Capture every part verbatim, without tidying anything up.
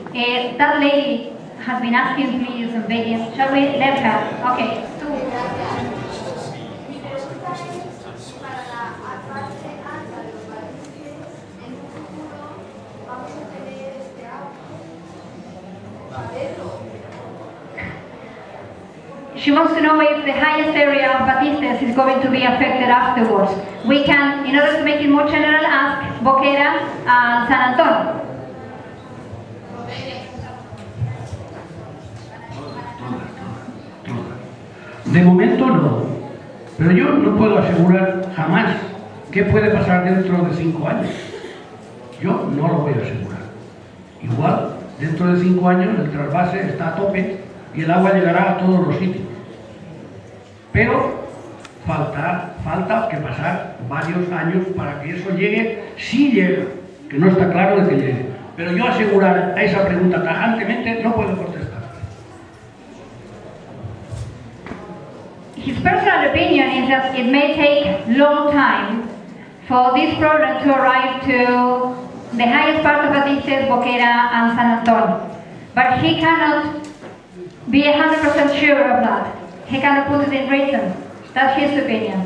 Uh, that lady has been asking please and begging. Shall we let her? Okay. She wants to know if the highest area of Batistas is going to be affected afterwards. We can, in order to make it more general, ask Boquera and San Antonio. De momento no, pero yo no puedo asegurar jamás qué puede pasar dentro de cinco años. Yo no lo voy a asegurar. Igual, dentro de cinco años el trasvase está a tope y el agua llegará a todos los sitios. Pero falta, falta que pasar varios años para que eso llegue, si llega, que no está claro de que llegue. Pero yo asegurar a esa pregunta tajantemente no puedo contestar. His personal opinion is that it may take long time for this problem to arrive to the highest part of Batistas, Boquera and San Antonio. But he cannot be one hundred percent sure of that. He cannot put it in written. That's his opinion.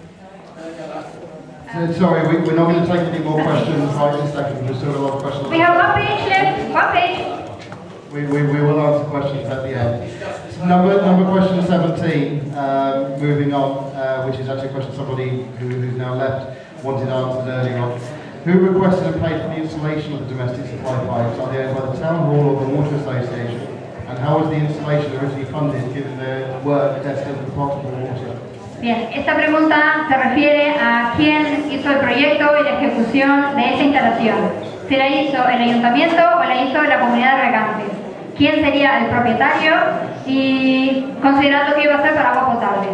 So, sorry, we, we're not going to take any more questions right this second. We've still got a lot of questions. We have one page left. One page. We, we, we will answer questions at the end. Number, number question seventeen, um, moving on, uh, which is actually a question somebody who, who's now left wanted answered earlier on. Who requested and paid for the installation of the domestic supply pipes? Are they owned by the Town Hall or the Water Association? And how was the installation originally funded, given the work destined for potable water? Bien, esta pregunta se refiere a quién hizo el proyecto y la ejecución de esa instalación. ¿Se la hizo el ayuntamiento o la hizo la comunidad de regantes? ¿Quién sería el propietario? Y considerando que iba a ser para agua potable.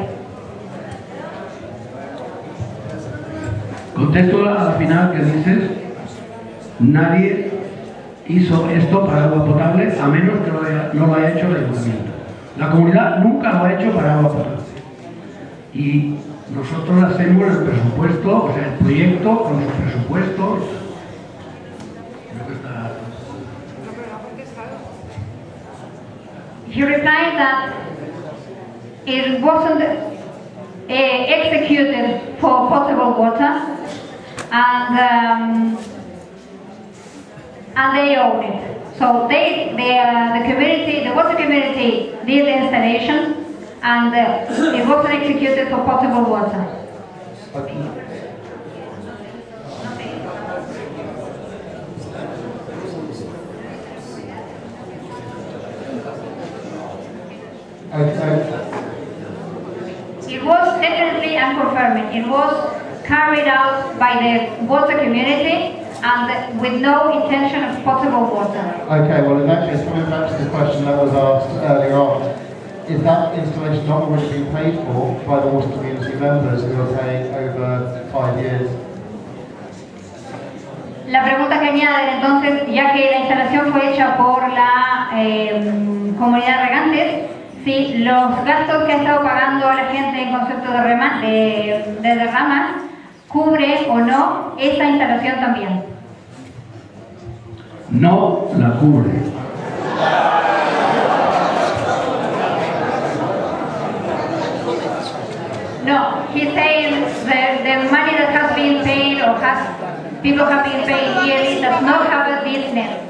Contesto a la final que dices, nadie hizo esto para agua potable a menos que lo haya, no lo haya hecho el ayuntamiento. La comunidad nunca lo ha hecho para agua potable. Y nosotros hacemos el presupuesto, o sea, el proyecto con los presupuestos. He replied that it wasn't uh, executed for potable water, and um, and they own it. So they, they uh, the community, the water community, did the installation, and uh, it wasn't executed for potable water. Okay. Okay. It was definitely, I'm confirming, it was carried out by the water community and with no intention of potable water. Okay, well in that case, coming back to the question that was asked earlier on, is that installation not already being paid for by the water community members who are paying over five years? La pregunta que añaden entonces, ya que la instalación fue hecha por la eh, comunidad de regantes, si los gastos que ha estado pagando la gente en concepto de, rema, de, de derramas cubre o no esta instalación también. No la cubre. No, he's saying the, the money that has been paid or has people have been paid yearly does not cover this net.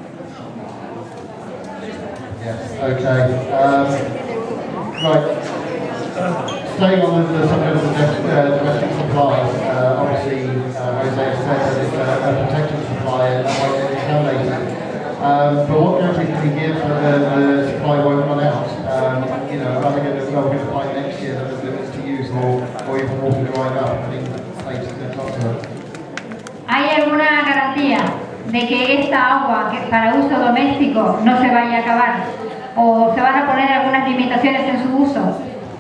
Yes, okay. Um, right. Staying on the subject of domestic, uh, domestic supplies, uh, obviously uh, Jose has said that it's a, a protected supply and it won't get contaminated. Um, but what guarantee can we give that the, the supply won't run out? Um, you know, are they going to, well, we're going to find next year that there's limits to use or, or even water drying up? I think states are going to talk to it. ¿Hay alguna garantía de que esta agua que para uso doméstico no se vaya a acabar? ¿O se van a poner algunas limitaciones en su uso?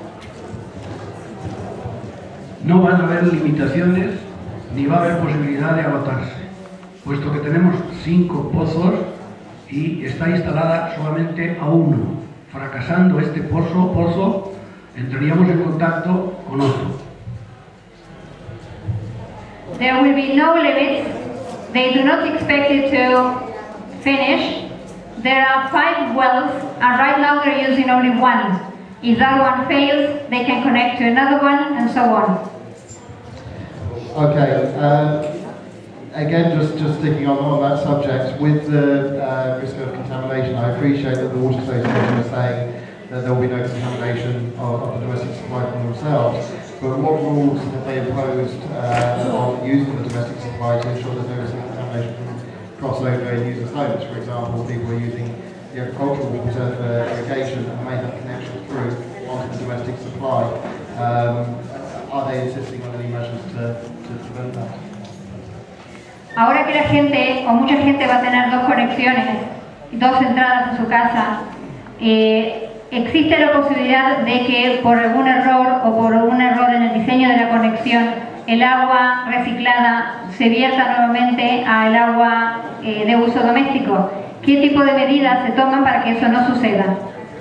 No van a haber limitaciones ni va a haber posibilidad de agotarse, puesto que tenemos cinco pozos y está instalada solamente a uno. Fracasando este pozo, pozo entraríamos en contacto con otro. There will be no limits. They do not expect it to finish. there are five wells, and right now they're using only one. If that one fails, they can connect to another one, and so on. Okay. Um, Again, just, just sticking on, on that subject, with the uh, risk of contamination, I appreciate that the Water Association is saying that there will be no contamination of, of the domestic supply from themselves, but what rules have they imposed uh, on using the domestic supply to ensure that there isn't contamination from crossover and users' homes? For example, people are using the agricultural water for irrigation and may have connection through onto the domestic supply. Um, are they insisting on any measures to, to prevent that? Ahora que la gente, o mucha gente va a tener dos conexiones, dos entradas en su casa, eh, existe la posibilidad de que por algún error o por algún error en el diseño de la conexión, el agua reciclada se vierta nuevamente al agua eh, de uso doméstico. ¿Qué tipo de medidas se toman para que eso no suceda?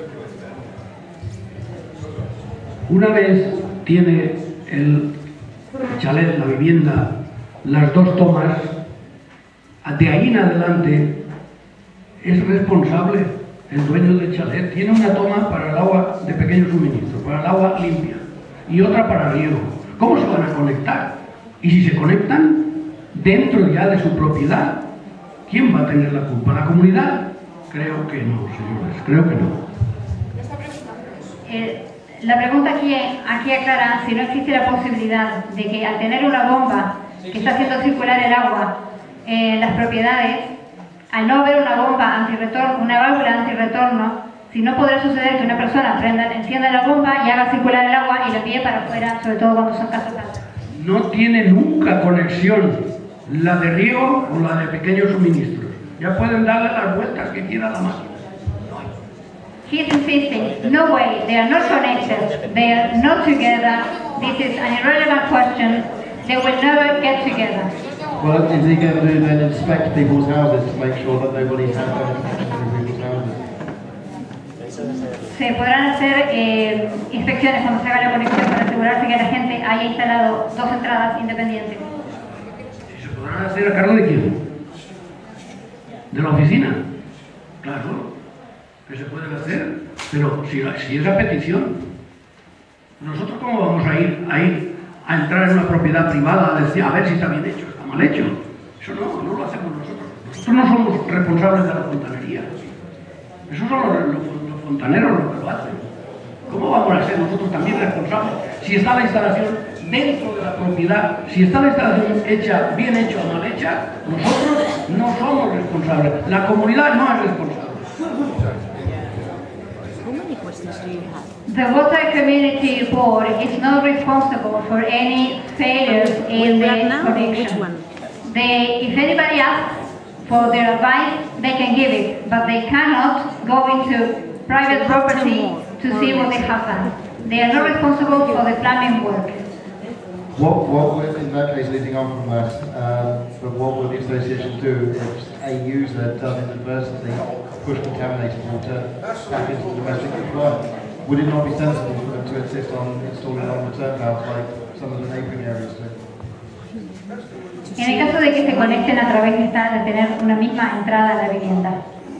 Una vez tiene el chalet, la vivienda, las dos tomas, de ahí en adelante es responsable el dueño del chalet. Tiene una toma para el agua de pequeño suministro, para el agua limpia, y otra para riego. ¿Cómo se van a conectar? Y si se conectan dentro ya de su propiedad, ¿quién va a tener la culpa? ¿La comunidad? Creo que no, señores, creo que no. Eh, la pregunta aquí, aquí aclara si no existe la posibilidad de que al tener una bomba que está haciendo circular el agua en las propiedades, al no haber una bomba antirretorno, una válvula antirretorno, si no podrá suceder que una persona prenda, encienda la bomba y haga circular el agua y la envíe para afuera, sobre todo cuando son casas altas. No tiene nunca conexión la de riego o la de pequeños suministros. Ya pueden darle las vueltas que quiera la máquina. He's insisting, no way, they are not connected, they are not together, this is an irrelevant question, they will never get together. Well, is he going to then inspect people's houses to make sure that nobody has any connection to people's houses? Se podrán hacer eh, inspecciones cuando se haga la conexión para asegurarse que la gente haya instalado dos entradas independientes. ¿Y se podrán hacer a cargo de quién? ¿De la oficina? Claro, que se pueden hacer, pero si, si es a petición, ¿nosotros cómo vamos a ir, a ir a entrar en una propiedad privada a decir a ver si está bien hecho, está mal hecho? Eso no, no lo hacemos nosotros. Nosotros no somos responsables de la fontanería. Esos son los, los, los fontaneros los que lo hacen. ¿Cómo vamos a ser nosotros también responsables si está la instalación dentro de la propiedad, si está la instalación hecha, bien hecha o mal hecha? Nosotros no somos responsables. La comunidad no es responsable. The Water Community Board is not responsible for any failures in the connection. They, if anybody asks for their advice, they can give it, but they cannot go into private property to see what they have done. They are not responsible for the plumbing work. What, what will, in that case, leading on from that, um, but what will the association do if a user does inadvertently push contaminated water back into the domestic supply? Would it not be sensible for them to insist on installing on-return valves like some of the neighbouring areas do? En el caso de que se conecten a través de, esta, de tener una misma entrada a la vivienda.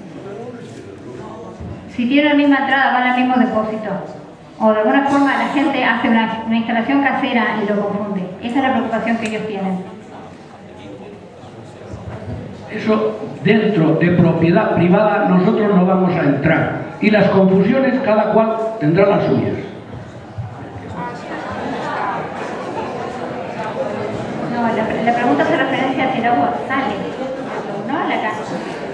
Si tienen la misma entrada, van al mismo depósito. O de alguna forma la gente hace una, una instalación casera y lo confunde. Esa es la preocupación que ellos tienen. Eso dentro de propiedad privada nosotros no vamos a entrar. Y las confusiones cada cual tendrá las suyas. No, la, la pregunta hace referencia a si el agua sale, no a la casa.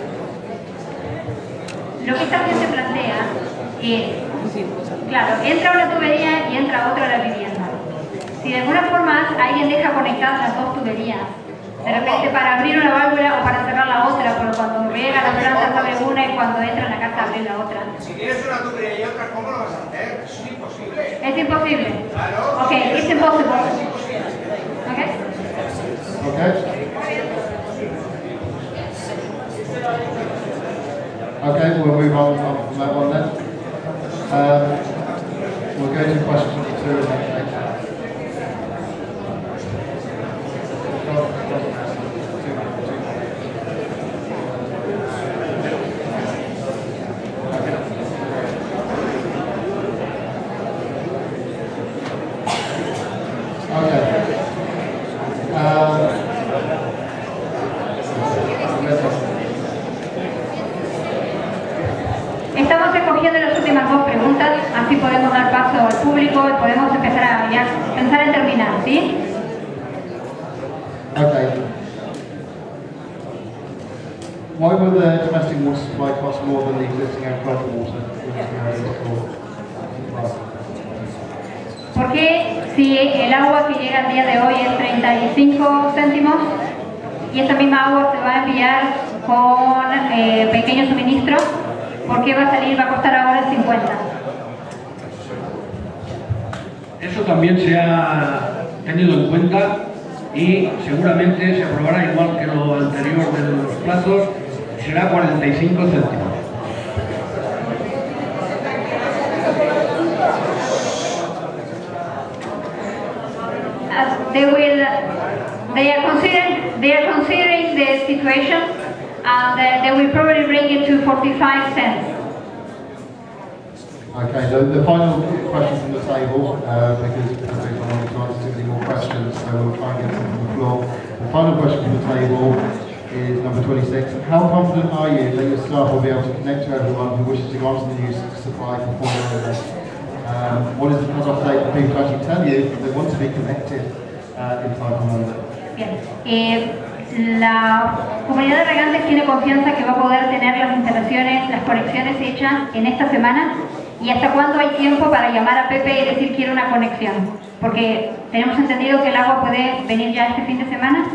Lo que esta gente plantea es, claro, entra una tubería y entra otra a la vivienda. Si de alguna forma alguien deja conectadas las dos tuberías, de repente para abrir una válvula o para cerrar la otra, pero cuando riega la planta abre una y cuando entra en la casa abre la otra. Si tienes una tubería y otra, ¿cómo lo vas a hacer? Es imposible. Es imposible. Claro. Ok, it's impossible. Ok. Okay. Okay, we'll move on from that one then. Um, we'll go to question twenty-two and then público y podemos empezar a ya pensar en terminar, ¿sí? Okay. Why will the domestic water supply cost more than the existing agricultural water? ¿Por qué si el agua que llega al día de hoy es treinta y cinco céntimos y esta misma agua se va a enviar con eh, pequeños suministros, por qué va a salir, va a costar ahora cincuenta? Eso también se ha tenido en cuenta y seguramente se aprobará igual que lo anterior de los plazos, será cuarenta y cinco céntimos. Uh, they will, they are considering, they are considering the situation, and uh, they will probably bring it to forty-five cents. Okay, the, the final question from the table, uh, because I think I'm not going to answer too many more questions, so we'll try and get some from the floor. The final question from the table is number twenty-six. How confident are you that your staff will be able to connect to everyone who wishes to go onto the new supply for four hours? Um, what is the cut-off date for people to actually tell you they want to be connected uh, in time for Monday? Bien. Eh, la comunidad de regantes tiene confianza que va a poder tener las instalaciones, las conexiones hechas en esta semana. ¿Y hasta cuándo hay tiempo para llamar a Pepe y decir quiero una conexión? Porque tenemos entendido que el agua puede venir ya este fin de semana.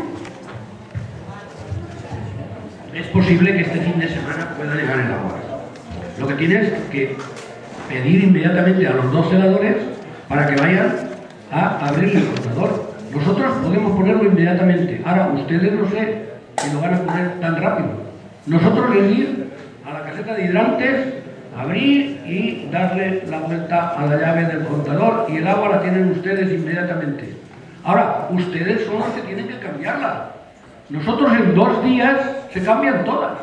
Es posible que este fin de semana pueda llegar el agua. Lo que tienes que pedir inmediatamente a los dos celadores para que vayan a abrir el contador. Nosotros podemos ponerlo inmediatamente. Ahora, ustedes no sé si lo van a poner tan rápido. Nosotros les ir a la caseta de hidrantes, abrir y darle la vuelta a la llave del contador y el agua la tienen ustedes inmediatamente. Ahora, ustedes son los que tienen que cambiarla. Nosotros en dos días se cambian todas.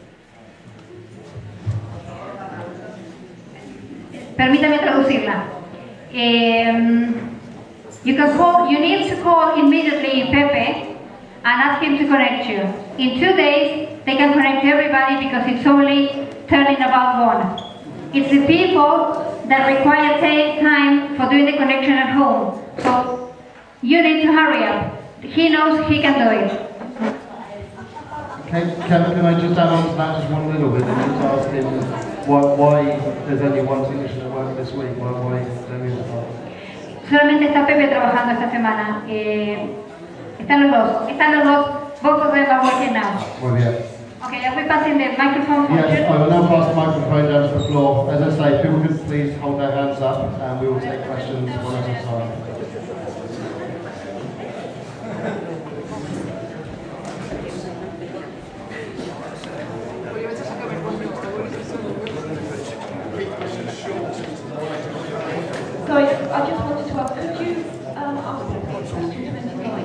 Permítame traducirla. Um, you can call, you need to call immediately Pepe and ask him to connect you. In two days, they can connect everybody because it's only turning about one. It's the people that require take time for doing the connection at home. So you need to hurry up. He knows he can do it. Okay, Kevin, can I just add on to that just one little bit and just ask him why, why there's only one technician at work this week? Why, why don't we have Solamente está Pepe trabajando esta semana. Eh, están los dos. Están los dos. Both of them are working now. Muy bien. Okay, are we passing the microphone for Yes, you? I will now pass the microphone down to the floor. As I say, people could please hold their hands up and we will take questions one at a time. So I just wanted to ask, could you um, ask question twenty-nine?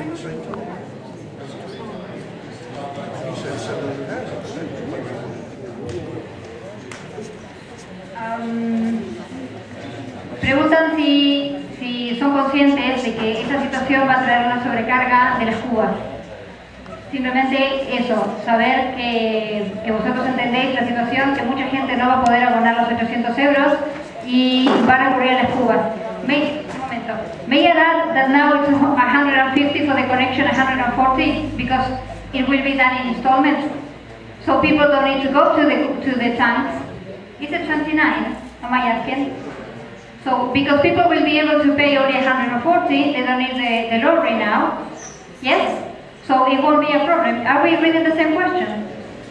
Um, preguntan si, si son conscientes de que esta situación va a traer una sobrecarga de las cubas. Simplemente eso, saber que, que vosotros entendéis la situación, que mucha gente no va a poder abonar los ochocientos euros y van a recurrir a las cubas. May, un momento. May I add that now it's one hundred fifty for the connection, one hundred forty, because it will be done in installments. So people don't need to go to the, to the tanks. Is it twenty-nine? Am I asking? So, because people will be able to pay only one hundred forty, they don't need the, the lottery now. Yes? So it won't be a problem. Are we reading the same question?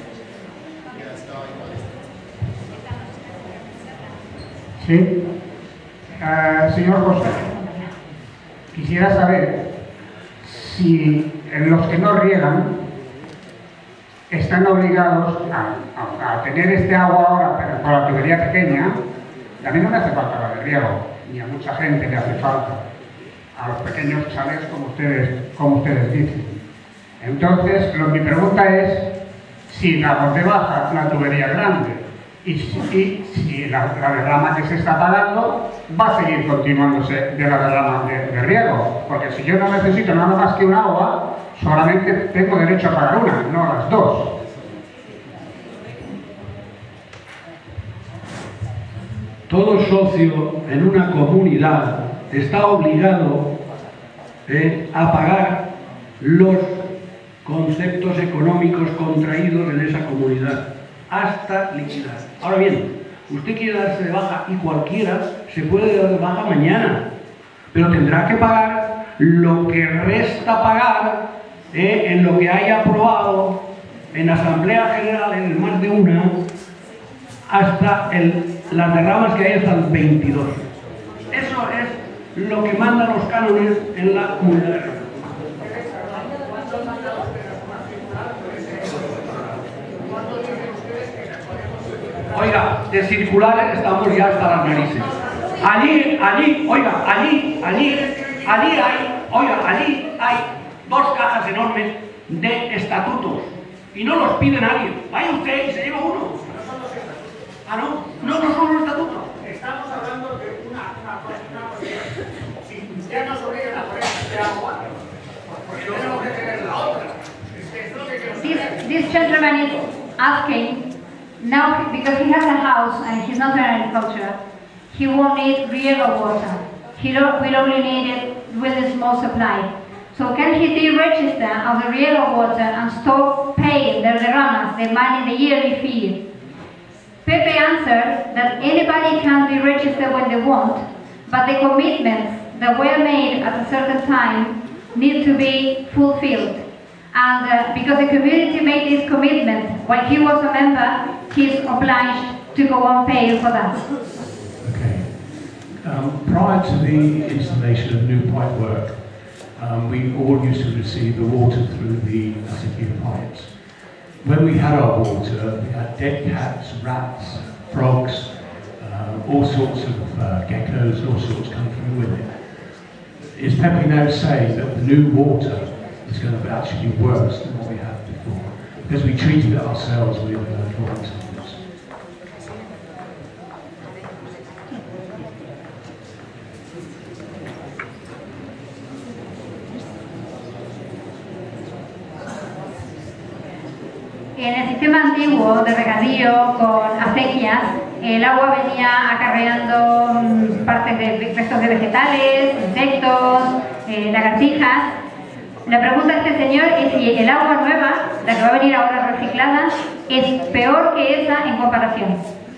Sí. Uh, señor José, quisiera saber si los que no riegan están obligados a, a, a tener este agua ahora, pero con la tubería pequeña. A mí no me hace falta la de riego, ni a mucha gente le hace falta. A los pequeños chalés, como ustedes, como ustedes dicen. Entonces, lo, mi pregunta es si damos de baja la tubería grande y si, y, si la, la derrama que se está pagando va a seguir continuándose de la derrama de, de riego. Porque si yo no necesito nada más que un agua, solamente tengo derecho a pagar una, no las dos. todo socio en una comunidad está obligado eh, a pagar los conceptos económicos contraídos en esa comunidad hasta liquidar. Ahora bien, usted quiere darse de baja y cualquiera se puede dar de baja mañana, pero tendrá que pagar lo que resta pagar eh, en lo que haya aprobado en Asamblea General, en más de una, hasta el, las derramas que hay hasta el veintidós. Eso es lo que mandan los cánones en la comunidad. Oiga, de circulares estamos ya hasta las narices. Allí, allí, oiga, allí, allí, allí hay, oiga, allí hay dos cajas enormes de estatutos y no los pide nadie. Vaya usted y se lleva uno. Ah, no, no, no son los estatutos. Estamos hablando de una, una cosa, una cuestión. Si ya nos obligan a poner este agua, porque no tenemos que tener la otra. Es que es lo que queremos This, this gentleman is asking, now because he has a house and he's not an agriculture, he won't need riego water. He will only need it with a small supply. So can he deregister of the riego water and stop paying the derramas, the money, the yearly fee? Pepe answered that anybody can deregister when they want, but the commitments that were made at a certain time need to be fulfilled. And uh, because the community made this commitment when he was a member, he is obliged to go on paying for that. Okay. Um, prior to the installation of new pipe work, um, we all used to receive the water through the acequic pipes. When we had our water, we had dead cats, rats, frogs, uh, all sorts of uh, geckos, all sorts come through with it. Is Pepe now saying that the new water is going to actually be worse than what we had before? Because we treated it ourselves with uh, drawing samples. En el sistema antiguo de regadío con acequias, el agua venía acarreando mm, partes de restos de vegetales, insectos, eh, lagartijas. La pregunta de este señor es si el agua nueva, la que va a venir ahora reciclada, es peor que esa en comparación.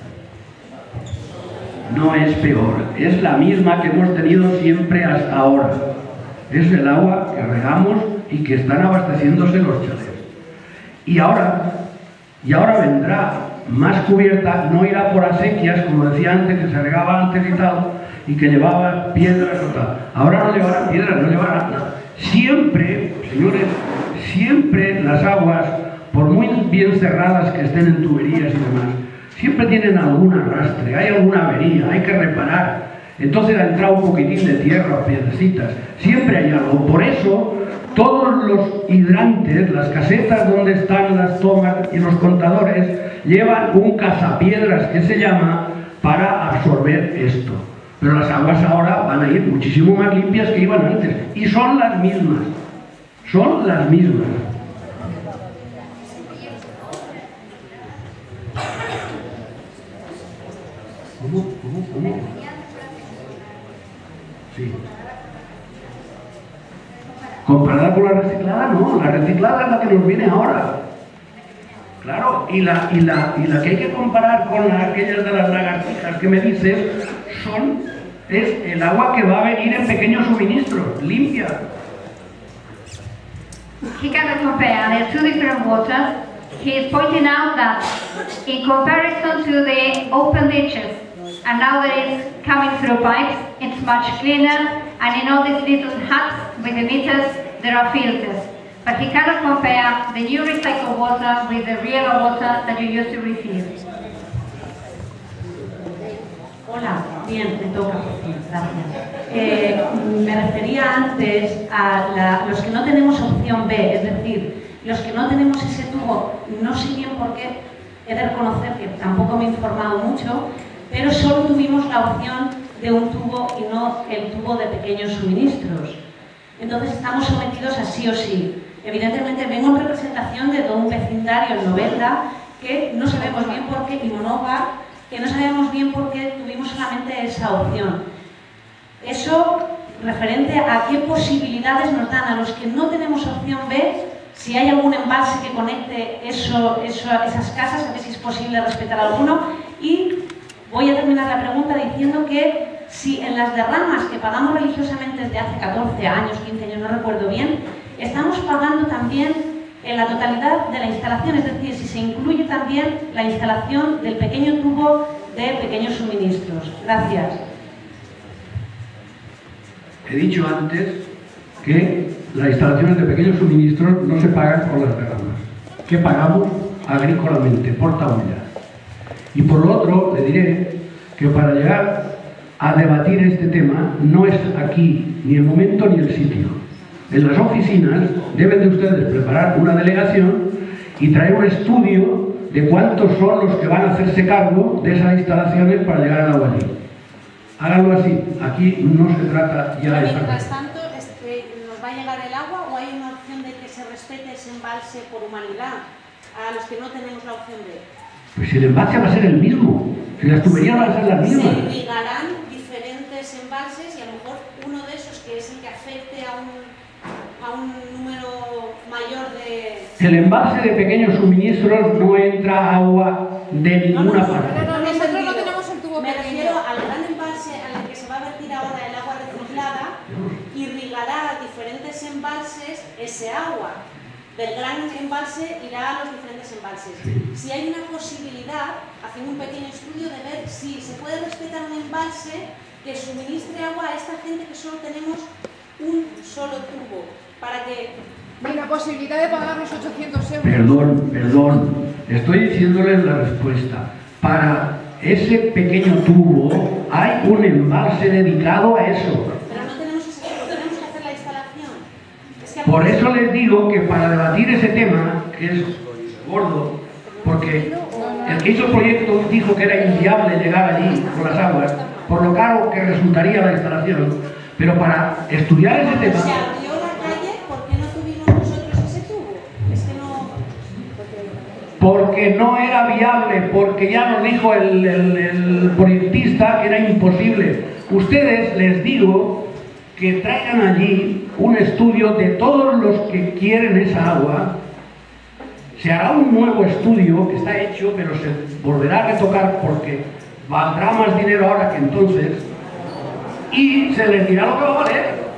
No es peor, es la misma que hemos tenido siempre hasta ahora. Es el agua que regamos y que están abasteciéndose los chalés. Y ahora, y ahora vendrá más cubierta, no irá por acequias, como decía antes, que se regaba antes y tal, y que llevaba piedras o tal. Ahora no llevará piedras, no llevará nada. Siempre, señores, siempre las aguas, por muy bien cerradas que estén en tuberías y demás, siempre tienen algún arrastre, hay alguna avería, hay que reparar. Entonces ha entrado un poquitín de tierra o piedrecitas, siempre hay algo. Por eso, todos los hidrantes, las casetas donde están las tomas y los contadores, llevan un cazapiedras que se llama para absorber esto. Pero las aguas ahora van a ir muchísimo más limpias que iban antes. Y son las mismas. Son las mismas. ¿Cómo? ¿Cómo? ¿Cómo? Sí. Comparada con la reciclada, no. La reciclada es la que nos viene ahora. Claro, y la, y la, y la que hay que comparar con aquellas de las lagartijas que me dices, son, es el agua que va a venir en pequeños suministros, limpia. He cannot compare the two different waters. He is pointing out that in comparison to the open ditches, and now that it's coming through pipes, it's much cleaner, and in all these little huts with the meters, there are filters. But he cannot compare the new recycled water with the real water that you used to receive. Hola, bien, me toca, gracias. Eh, me refería antes a la, los que no tenemos opción B, es decir, los que no tenemos ese tubo, no sé bien por qué, he de reconocer que tampoco me he informado mucho, pero solo tuvimos la opción de un tubo y no el tubo de pequeños suministros. Entonces estamos sometidos a sí o sí. Evidentemente vengo en representación de todo un vecindario en Novelda que no sabemos bien por qué Imonova que no sabemos bien por qué tuvimos solamente esa opción. Eso referente a qué posibilidades nos dan a los que no tenemos opción B, si hay algún embalse que conecte eso, eso, esas casas, a ver si es posible respetar alguno. Y voy a terminar la pregunta diciendo que si en las derramas que pagamos religiosamente desde hace catorce años, quince años, no recuerdo bien, estamos pagando también en la totalidad de la instalación, es decir, si se incluye también la instalación del pequeño tubo de pequeños suministros. Gracias. He dicho antes que las instalaciones de pequeños suministros no se pagan por las derramas, que pagamos agrícolamente, por tabulla. Y por lo otro, le diré que para llegar a debatir este tema no es aquí ni el momento ni el sitio. En las oficinas deben de ustedes preparar una delegación y traer un estudio de cuántos son los que van a hacerse cargo de esas instalaciones para llegar al agua allí. Háganlo así, aquí no se trata ya de... Mientras tanto, este, ¿nos va a llegar el agua o hay una opción de que se respete ese embalse por humanidad a los que no tenemos la opción B? Pues si el embalse va a ser el mismo, si las tuberías van a ser las mismas. Se irrigarán diferentes embalses y a lo mejor uno de esos que es el que afecte a un, a un número mayor de... El embalse de pequeños suministros no entra agua de ninguna parte. No, no, nosotros no tenemos el tubo. Me refiero al gran embalse al que se va a vertir ahora el agua reciclada, irrigará diferentes embalses ese agua. Del gran embalse irá a los diferentes embalses. Si hay una posibilidad, haciendo un pequeño estudio, de ver si se puede respetar un embalse que suministre agua a esta gente que solo tenemos un solo tubo, para que... Ni la posibilidad de pagar los ochocientos euros. Perdón, perdón, estoy diciéndoles la respuesta. Para ese pequeño tubo hay un embalse dedicado a eso. Pero no tenemos ese tubo, tenemos que hacer la instalación. Es que Por eso les digo que para debatir ese tema, que es gordo, porque el que hizo el proyecto dijo que era inviable llegar allí con las aguas, por lo caro que resultaría la instalación, pero para estudiar ese tema... Se abrió la calle, ¿por qué no tuvimos nosotros ese tubo? Es que no... Porque no era viable, porque ya nos dijo el, el, el proyectista que era imposible. Ustedes, les digo, que traigan allí un estudio de todos los que quieren esa agua. Se hará un nuevo estudio que está hecho, pero se volverá a retocar porque valdrá más dinero ahora que entonces, y se les dirá lo que va a valer.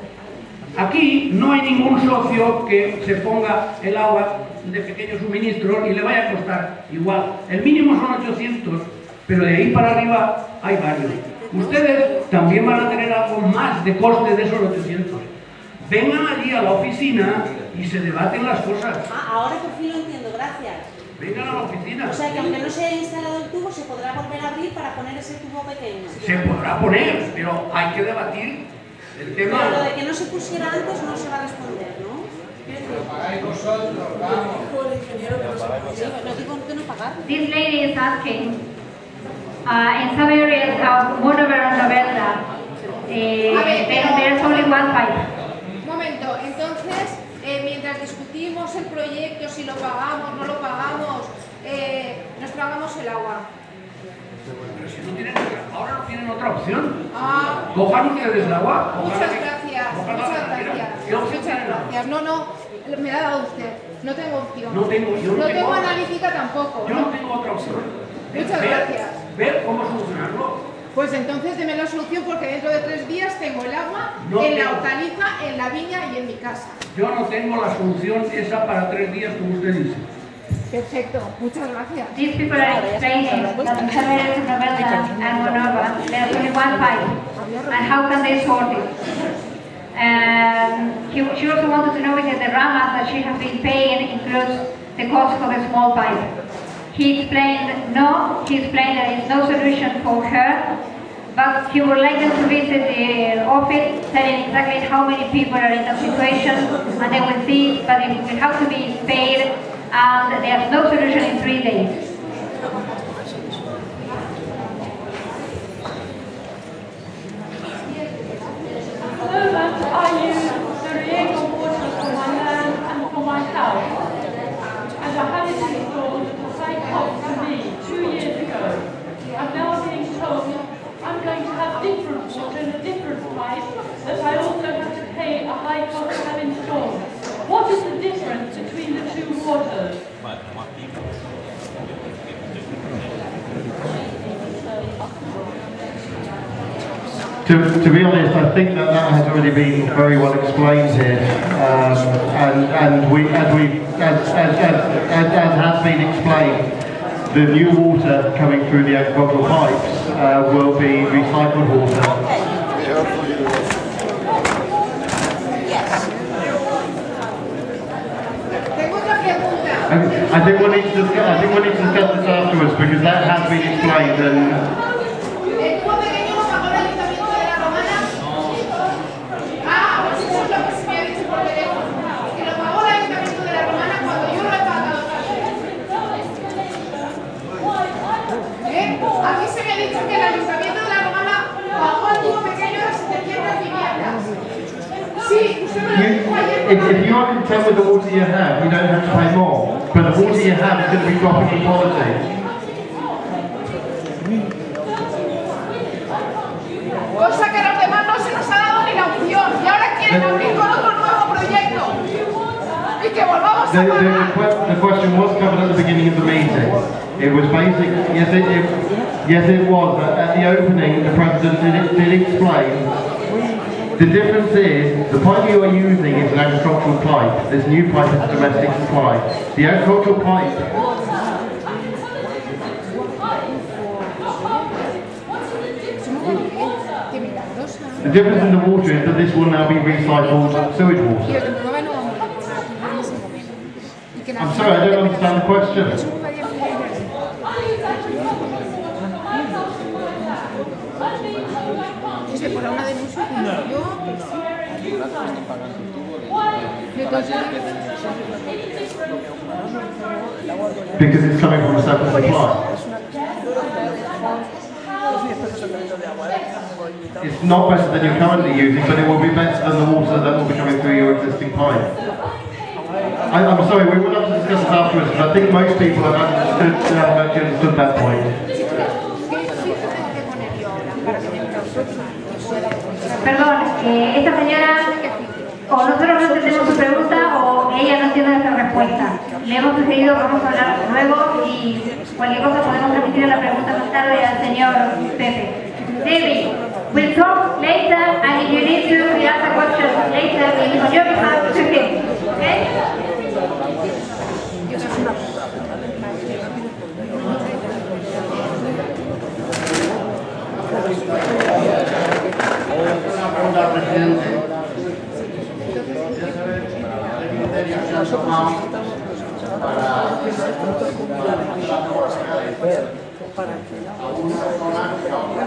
Aquí no hay ningún socio que se ponga el agua de pequeños suministros y le vaya a costar igual. El mínimo son ochocientos, pero de ahí para arriba hay varios. Ustedes también van a tener algo más de coste de esos ochocientos. Vengan allí a la oficina y se debaten las cosas. Ah, ahora por fin lo entiendo, gracias. Vengan a la oficina. O sea que aunque no se haya instalado el tubo, se podrá volver a abrir para poner ese tubo pequeño. Se podrá poner, pero hay que debatir el tema. Pero lo de que no se pusiera antes no se va a responder, ¿no? Pagáis vosotros, vamos. No digo que no pagar. This lady is asking, uh, in some areas of Monover and Novelda, uh, there, there's only one pipe. Un momento, entonces, eh, mientras discutimos el proyecto, si lo pagamos, no lo pagamos, eh, nos pagamos el agua. Pero si no tienen, ahora no tienen otra opción. Ah, Cojan ustedes el agua. muchas cojan- gracias, cojan la muchas carretera. gracias, ¿Qué opción muchas tienen? gracias. No, no, me la ha dado usted. No tengo opción. No tengo, yo no No tengo tengo otra. analítica tampoco. Yo no tengo otra opción. Muchas Ver- gracias. Ver cómo solucionarlo. Pues entonces deme la solución porque dentro de tres días tengo el agua No en la tengo. hortaliza, en la viña y en mi casa. Yo no tengo la solución esa para tres días, como usted dice. Perfecto, muchas gracias. These people are explaining that in some areas of Novelda and Monova, there's only one pipe. And how can they sort it? Um, he, she also wanted to know if the ramas that she has been paying includes the cost for the small pipe. He explained no, he explained that it's no solution for her, but he would like them to visit the office, telling exactly how many people are in that situation, and they will see, but it will have to be paid, and there's no solution in three days. At the moment, I use the Riego water for my land and for my house. And I had it installed at the same cost to me two years ago. To, to be honest, I think that that has already been very well explained here, um, and, and we, as, we, as, as, as, as, as has been explained, the new water coming through the agricultural pipes uh, will be recycled water. I think we need to discuss, I think we need to discuss this afterwards because that has been explained and. Aquí se me ha dicho que el Ayuntamiento de la Romana pagó al tubo pequeño de setecientas viviendas. Sí, usted me lo dijo ayer. If, if you are content with the water you have, you don't have to pay more. But the water you have is going to be dropping in quality. Cosa que a los demás no se nos ha dado ni la opción. Y ahora quieren abrir con otro nuevo proyecto. Y que volvamos a The, the, pagar. the, the question was covered at the beginning of the meeting. It was basic, yes it, it, yes it was. At the opening, the President did, did explain. The difference is, the pipe you are using is an agricultural pipe. This new pipe is a domestic supply. The agricultural pipe The difference in the water is that this will now be recycled sewage water. I'm sorry, I don't understand the question. Because it's coming from a separate supply. It's not better than you're currently using, but it will be better than the water that will be coming through your existing pipe. I, I'm sorry, we will have to discuss this afterwards, but I think most people have understood, uh, have actually understood that point. Perdón, eh, esta señora, o nosotros no entendemos su pregunta o ella no entiende nuestra respuesta. Le hemos sugerido, vamos a hablar luego y cualquier cosa podemos remitir la pregunta más tarde al señor Pepe. David, we'll talk later, and if you need to ask a question later, on your behalf to him, okay? Una pregunta, presidente. Para algunas zonas que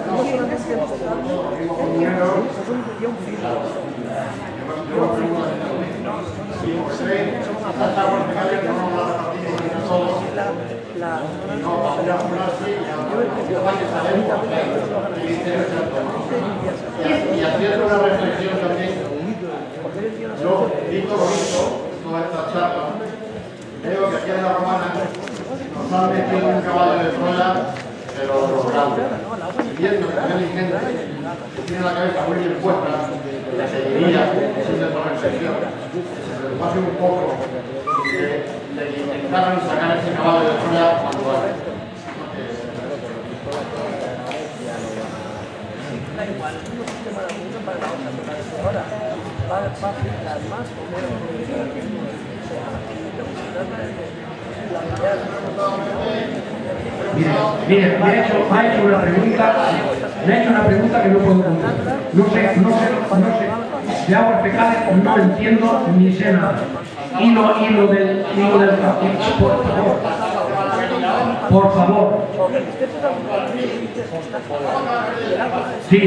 y haciendo una reflexión también, yo, visto lo visto, toda esta charla, veo que aquí en la Romana nos han metido un caballo de Troya, pero los grandes. Viendo que también hay gente que tiene la cabeza muy bien puesta, la seguiría sin de poner reflexión, se preocupase un poco de, de que intentaran sacar ese caballo de Troya cuando hay. Da igual, un sistema de apunte para la otra zona de ahora va, va a afectar más o menos o sea, aquí lo que se trata es de Mire, mire, me ha hecho, me ha hecho una pregunta, me ha hecho una pregunta que no puedo contestar. No sé, no sé, no sé. De aguas fecales no entiendo ni sé nada. Y lo, y lo del, y lo del transporte, por favor. Por favor. Sí.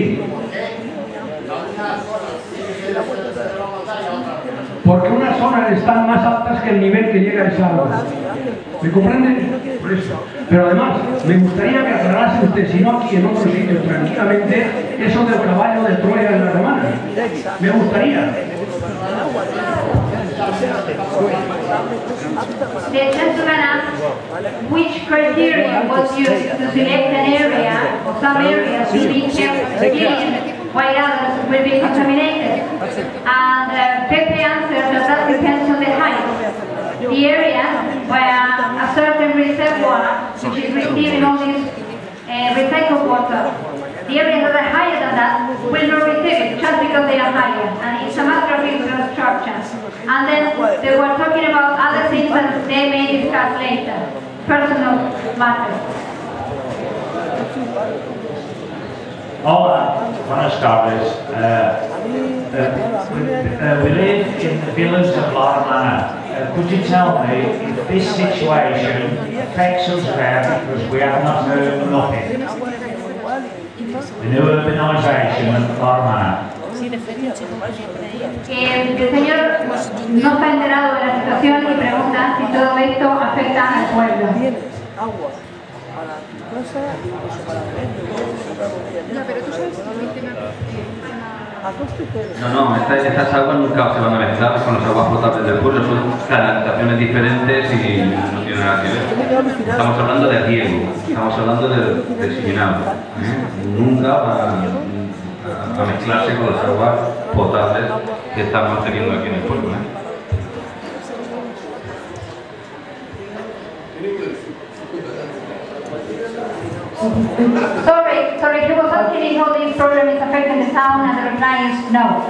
Porque unas zonas están más altas que el nivel que llega esa agua. ¿Me comprende? Por eso. Pero además, me gustaría que aclarase usted, si no aquí en otro sitio, tranquilamente, eso del caballo de Troya en la Romana. Me gustaría. The gentleman asked which criteria was used to select an area or some areas to be kept clean while others will be contaminated. And uh, Pepe answered that that depends on the height. The areas where a certain reservoir, which is receiving all this uh, recycled water, the areas that are higher than that will not receive it just because they are higher, and it's a matter of infrastructure. And then they were talking about other things that they may discuss later, personal matters. Hola, buenas tardes. Uh, uh, uh, we live in the village of Laramana. Uh, could you tell me if this situation affects us there because we have not heard nothing? The new urbanisation of Laramana. Eh, el señor no está enterado de la situación y pregunta si todo esto afecta al pueblo. No, no, estas, estas aguas nunca se van a mezclar con las aguas potables del pueblo, son canalizaciones diferentes y no tienen nada que ver. Estamos hablando de riego, estamos hablando de, de discriminado. ¿eh? Nunca va a, a, a mezclarse con las aguas potables que estamos teniendo aquí en el pueblo. ¿eh? Sorry, sorry, he was asking if how this problem is affecting the town, and the reply is no.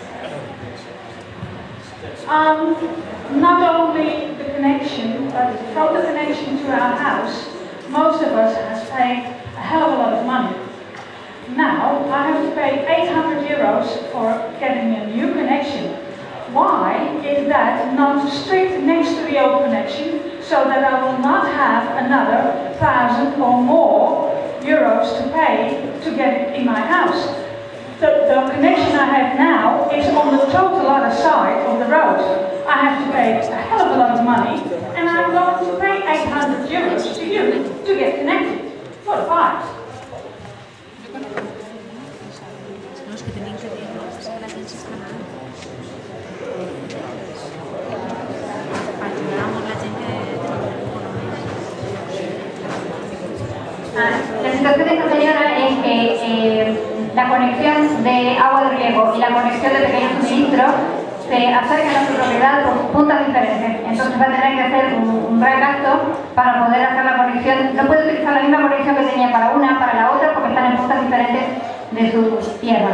Um, not only the connection, but from the connection to our house, most of us has paid a hell of a lot of money. Now, I have to pay eight hundred euros for getting a new connection. Why is that not strict next to the old connection, so that I will not have another thousand or more euros to pay to get it in my house? The, the connection I have now is on the total other side of the road. I have to pay a hell of a lot of money, and I'm going to pay eight hundred euros to you to get connected. What a fight! La situación de esta señora es que eh, la conexión de agua de riego y la conexión de pequeño suministro se acercan a su propiedad por puntas diferentes. Entonces va a tener que hacer un, un gran gasto para poder hacer la conexión. No puede utilizar la misma conexión que tenía para una, para la otra, porque están en puntas diferentes de su tierra.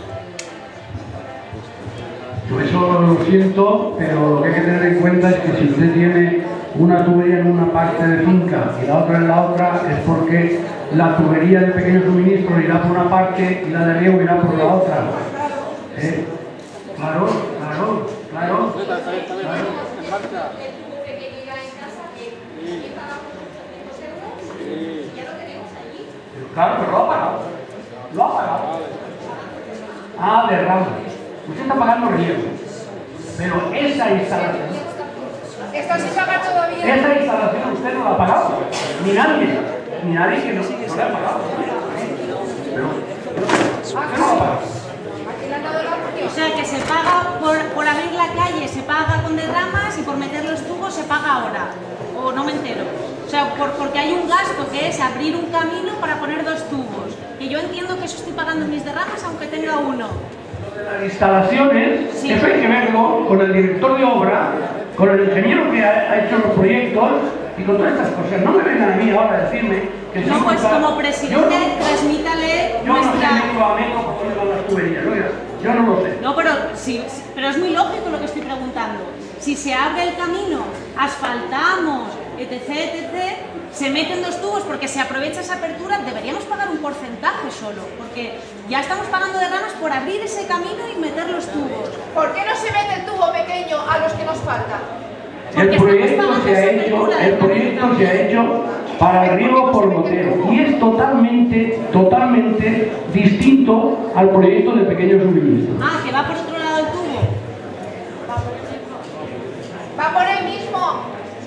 Por eso lo siento, pero lo que hay que tener en cuenta es que si usted tiene una tubería en una parte de finca y la otra en la otra, es porque la tubería de pequeño suministro irá por una parte y la de riego irá por la otra. ¿Eh? Claro, claro, claro. Claro, pero lo ha pagado. Lo ha pagado. Ah, de ramos. Usted está pagando riego. Pero esa instalación. ¿Está sin pagar todavía? Esa instalación usted no la ha pagado. Ni nadie. Ni nadie que no, no la ha pagado. Pero, usted no la ha pagado. O sea, que se paga por, por abrir la calle, se paga con derramas, y por meter los tubos se paga ahora. O no me entero. O sea, por, porque hay un gasto que es abrir un camino para poner dos tubos. Que yo entiendo que eso estoy pagando en mis derramas aunque tenga uno. Las instalaciones, sí. Eso hay que verlo con el director de obra, con el ingeniero que ha, ha hecho los proyectos y con todas estas cosas. No me vengan a mí ahora a decirme que... No, pues culpa, como presidente, no, transmítale yo nuestra... Yo no sé metro a metro por dónde van las tuberías, oiga, yo no lo sé. No, pero, sí, sí, pero es muy lógico lo que estoy preguntando. Si se abre el camino, asfaltamos, etc, etcétera, se meten dos tubos porque se aprovecha esa apertura, deberíamos pagar un porcentaje solo, porque ya estamos pagando derramas por abrir ese camino y meter los tubos. ¿Por qué no se mete el tubo pequeño a los que nos faltan? El proyecto, se ha hecho, el proyecto se ha hecho para el riego por goteo y es totalmente, totalmente distinto al proyecto de pequeño suministro. Ah, que va por otro lado el tubo. Va por el mismo.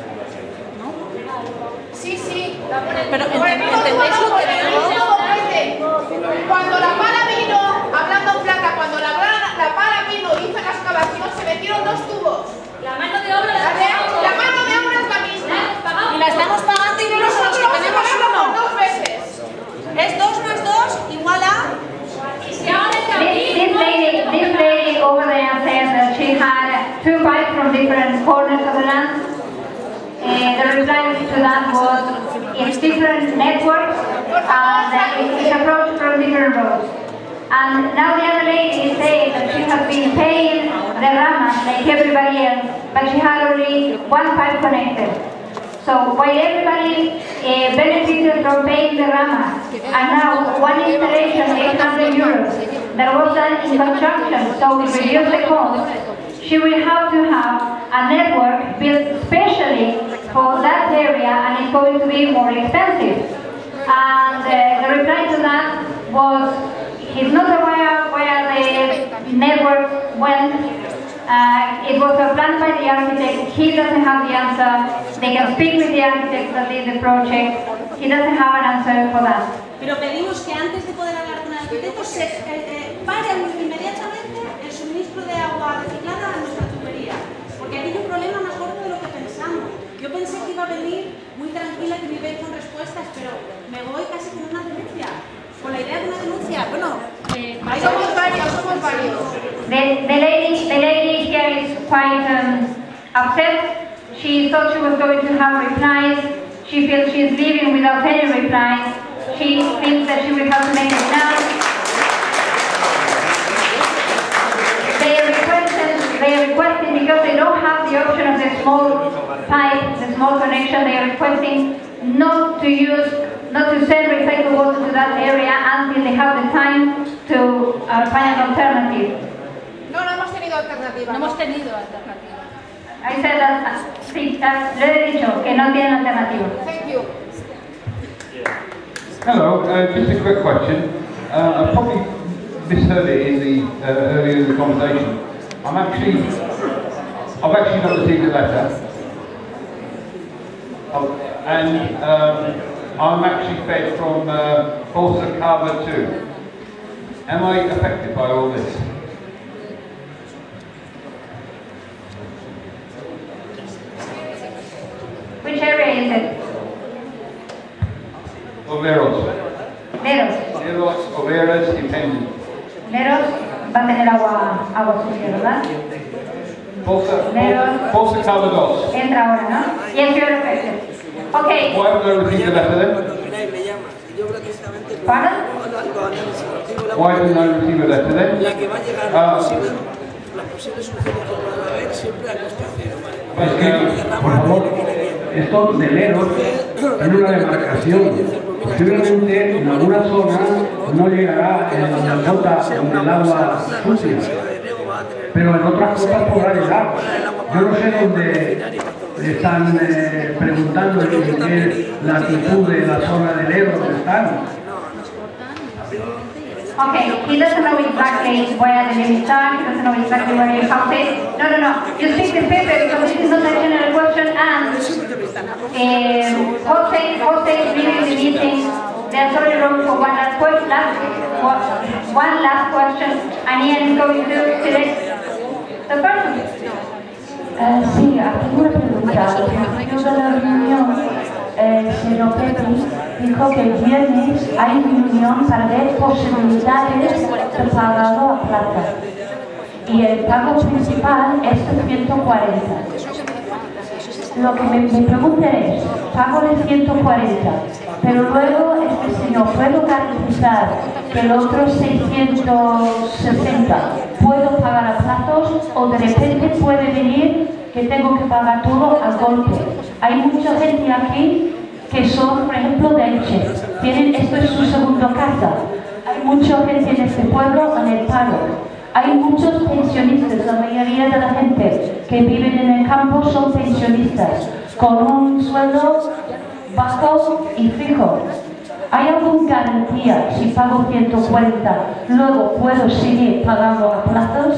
Sí, sí, va por el pero por el mismo ¿entendéis tubo, lo que digo? Cuando la pala vino, hablando en plata, cuando la, la pala vino hizo la excavación, se metieron dos tubos. La mano de obra la, la, la mano de obra es la misma. Y la estamos pagando y nosotros que tenemos uno. Dos veces. Es dos más dos igual a... This, this lady, this lady over there says that she had two pipes from different corners of the land. Uh, the reply to that was it's different networks and uh, it's approached from different roads. And now the other lady is saying that she has been paying the ramas like everybody else, but she had only one pipe connected. So while everybody uh, benefited from paying the ramas, and now one installation, eight hundred euros, that was done in conjunction, so we reduced the cost, she will have to have a network built specially for that area, and it's going to be more expensive. And uh, the reply to that was, he's not aware where the network went. Uh, it was a plan by the architect. He doesn't have the answer. They can speak with the architect that did the project. He doesn't have an answer for that. Pero pedimos que antes de poder hablar con el arquitecto se eh, eh, pare inmediatamente el suministro de agua reciclada a nuestra tubería, porque aquí hay un problema más gordo de lo que pensamos. Yo pensé que iba a venir muy tranquila, que me iba a ir con respuestas, pero me voy casi con una denuncia, con la idea de una denuncia. Bueno, eh, somos varios, somos varios. The, the lady, the lady here is quite um, upset. She thought she was going to have replies. She feels she's leaving without any replies. She thinks that she will have to make it now. They requested, they are requesting, because they don't have the option of the small pipe, the small connection, they are requesting not to use, not to send recycled water to that area until they have the time to uh, find an alternative. No, no hemos tenido alternativa. No hemos tenido alternativa. I said that, sí, that, lo he dicho, que no tienen alternativa. Thank you. Hello, uh, just a quick question. Uh, I probably misheard it in the uh, earlier in the conversation. I'm actually, I've actually not received a letter, oh, and um, I'm actually fed from uh, Bolsa Cava too. Am I affected by all this? Which area is it? Overos. Leros. Leros, Overos, dependent. Leros va a tener agua, agua sucia, ¿verdad? Bolsa, Leros. Bolsa Cava dos. Entra ahora, ¿no? Yes, you're affected. Okay. Why haven't I received a letter then? Pardon? Why didn't I receive a letter then? Uh, Es que, por favor, esto de Leros tiene una demarcación. Posiblemente en alguna zona no llegará en la cota del agua sucia, pero en otras cotas podrá llegar. Yo no sé dónde están eh, preguntando en qué latitud de la zona de Leros están. Okay, he doesn't know exactly where the limits are, he doesn't know exactly where your house is. No, no, no, you speak this paper because this is not a general question, and uh, Jose, Jose is leaving the meeting. There's only room for one last question, last, one last question, and Ian is going to select the person. Uh, sí, aquí una pregunta. Al principio de la reunión, el señor Petri dijo que el viernes hay reunión para ver posibilidades de pagado a plata. Y el pago principal es de ciento cuarenta. Lo que me, me pregunta es, pago de ciento cuarenta, pero luego este señor, ¿puedo garantizar que el otro seiscientos sesenta puedo pagar a plazos o de repente puede venir que tengo que pagar todo al golpe? Hay mucha gente aquí que son, por ejemplo, de Elche, tienen, esto es su segunda casa. Hay mucha gente en este pueblo en el paro. Hay muchos pensionistas, la mayoría de la gente que viven en el campo son pensionistas, con un sueldo bajo y fijo. ¿Hay alguna garantía si pago ciento cuarenta, luego puedo seguir pagando a plazos?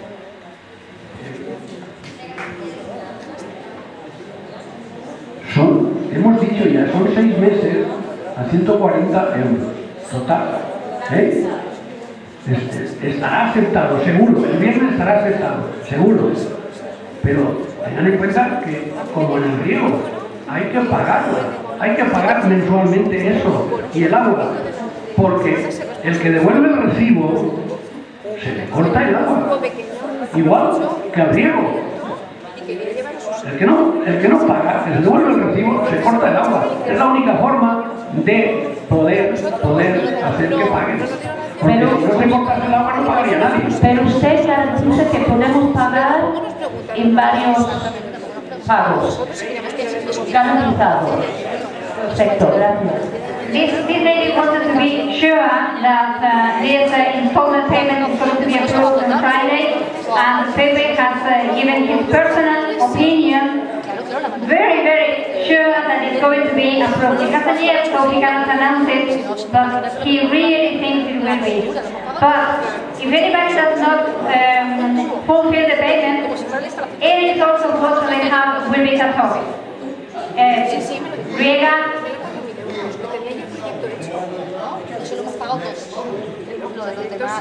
Son, hemos dicho ya, son seis meses a ciento cuarenta euros total. ¿Eh? Estará aceptado, seguro, el viernes estará aceptado, seguro. Pero tengan en cuenta que, como en el riego, hay que pagarlo, hay que pagar mensualmente eso y el agua, porque el que devuelve el recibo se le corta el agua, igual que al riego. El que no, el que no paga, el que devuelve el recibo, se corta el agua. Es la única forma de poder, poder hacer que paguen. Porque Pero- si no se cortase el agua no pagaría nadie. Pero usted garantiza que podemos pagar en varios pagos. Garantizado. Perfecto, gracias. This, this lady wanted to be sure that uh, this uh, installment payment is going to be approved on Friday, and Pepe has uh, given his personal opinion, very, very sure that it's going to be approved. He hasn't yet, so he cannot announce it, but he really thinks it will be. But if anybody does not um, fulfill the payment, any source of water they have will be cut off. Uh, riega, Eso lo hemos pagado todos. Lo de los demás.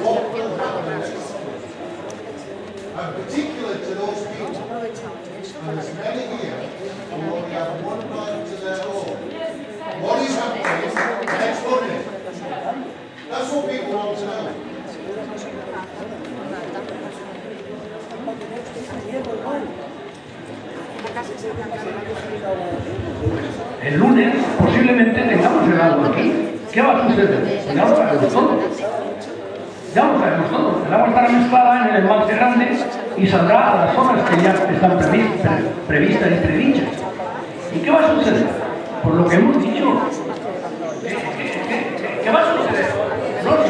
And particular to those people, and there's many here who only have one pipe to their home. What is happening next Monday? That's what people want to know. El lunes posiblemente tengamos el agua aquí. ¿Qué va a suceder? Ya lo sabemos todo. Ya lo sabemos todo. El agua estará mezclada en el embalse grande y saldrá a las zonas que ya están previ pre previstas y predichas. ¿Y qué va a suceder? Por lo que hemos dicho. ¿Qué, qué, qué, qué va a suceder? No sé.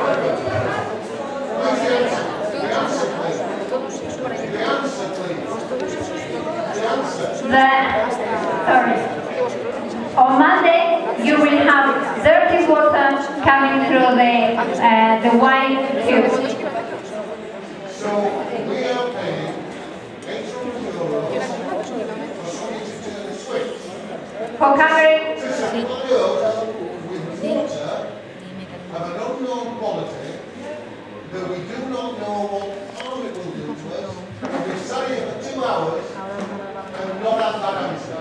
The, sorry. On Monday, you will have dirty water coming through the uh, the white tube. So we are paying eight hundred euros for somebody to turn the switch. For covering. To supply us with water of an unknown quality that we do not know what harm it will do to us. And we've sat here for two hours and not had that answer.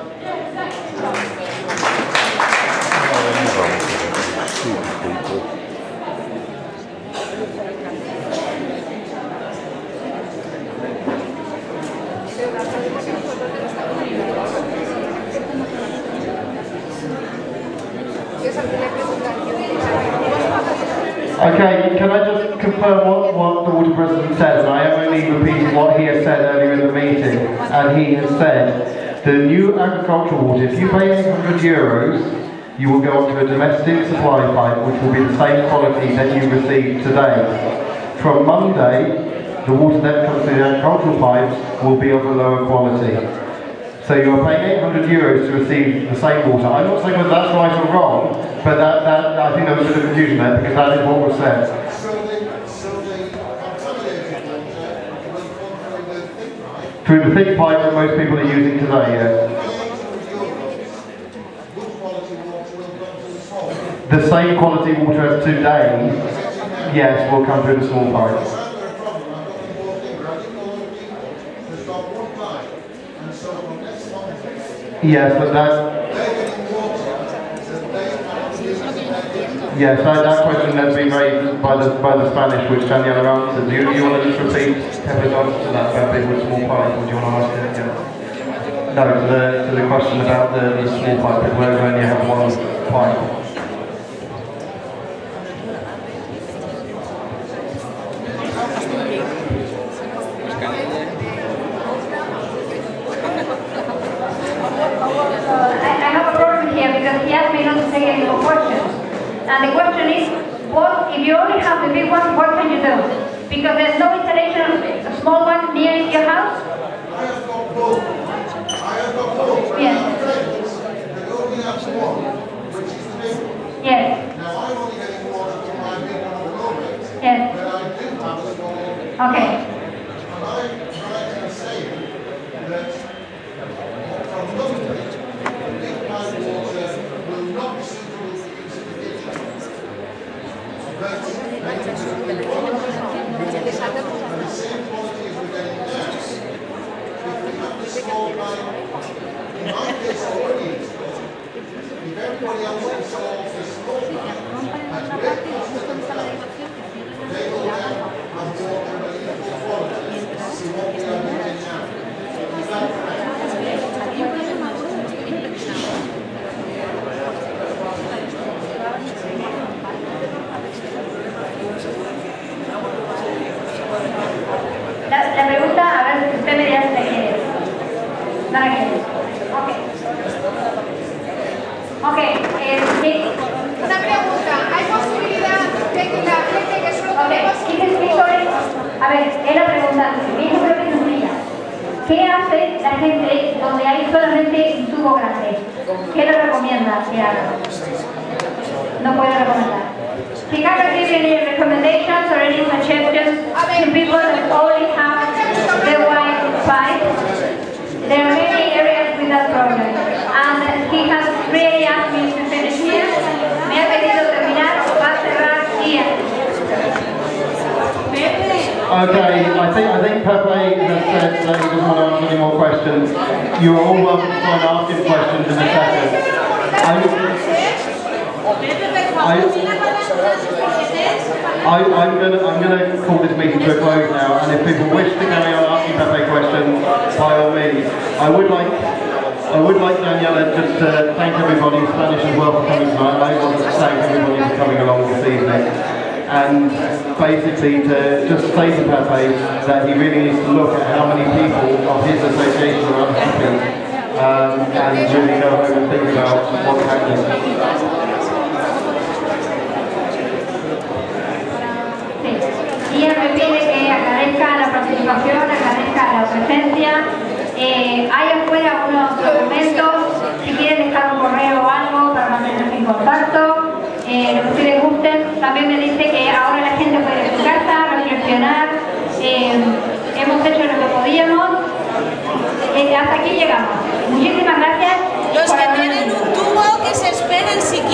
Okay, can I just confirm what, what the Water President said? And I am only repeating what he has said earlier in the meeting. And he has said, the new agricultural water, if you pay eight hundred euros, you will go onto a domestic supply pipe, which will be the same quality that you received today. From Monday, the water that comes through the agricultural pipes will be of a lower quality. So you are paying eight hundred euros to receive the same water. I'm not saying whether that's right or wrong, but that, that, I think there was a bit of confusion there, because that is what was said. So the, so the contaminated water will come through the thick pipe? Through the thick pipe that most people are using today, yes. The same quality water as today, yes, will come through the small pipe. Yes, but that... Yes, that, that question has been raised by the by the Spanish, which Daniela answered. Do you, do you want to just repeat Pepe's answer to that about people with small pipe, or do you want to ask it again? No, to the, to the question about the, the small pipe, if we only have one pipe. And the question is, what if you only have the big one, what can you do? Because there's no installation, a small one near your house? I have got both. I have got both. Yes. I have friends that only have one, which is the big one. Yes. Now I'm only getting water from my big one at the moment. Yes. But I do have a small. Okay. And I'm trying to say that from Monday, the big pipe water will not be suitable for use in the kitchen. But maybe the same quality as we're getting now. If we have the small pipe, in my case already installed, if everybody else installs the small pipe, at great cost to themselves, they will then have water of an equal quality to what we are getting now. Is that correct? ¿qué hace la gente donde hay solamente un tubo grande? ¿Qué le recomienda que haga? No puede recomendar. He cannot give you any recommendations or any suggestions to people that only have the white pipe. There are many areas with that problem. And he has really asked me to finish here. Me ha pedido terminar, va a cerrar here. Okay, I think I think Pepe has said that he doesn't want to answer any more questions. You are all welcome to try and ask him questions in a second. I, I, I, I'm going to I'm going to call this meeting to a close now, and if people wish to carry on asking Pepe questions, by all means. I would like I would like Daniela just to thank everybody in Spanish as well for coming tonight. I want to thank everybody for coming along this evening, and basically to just say to Pepe that he really needs to look at how many people of his association are unhappy, um, and really go home and think about what's happening. Y él me pide que agradezca la participación, agradezca la presencia. Eh, hay afuera unos documentos, si quieren dejar un correo o algo para mantenerse en contacto, eh, lo que ustedes gusten. También me dice que ahora la gente puede ir a su casa, reflexionar. Eh, hemos hecho lo que podíamos. Eh, hasta aquí llegamos. Muchísimas gracias. Los que tienen un tubo que se esperen si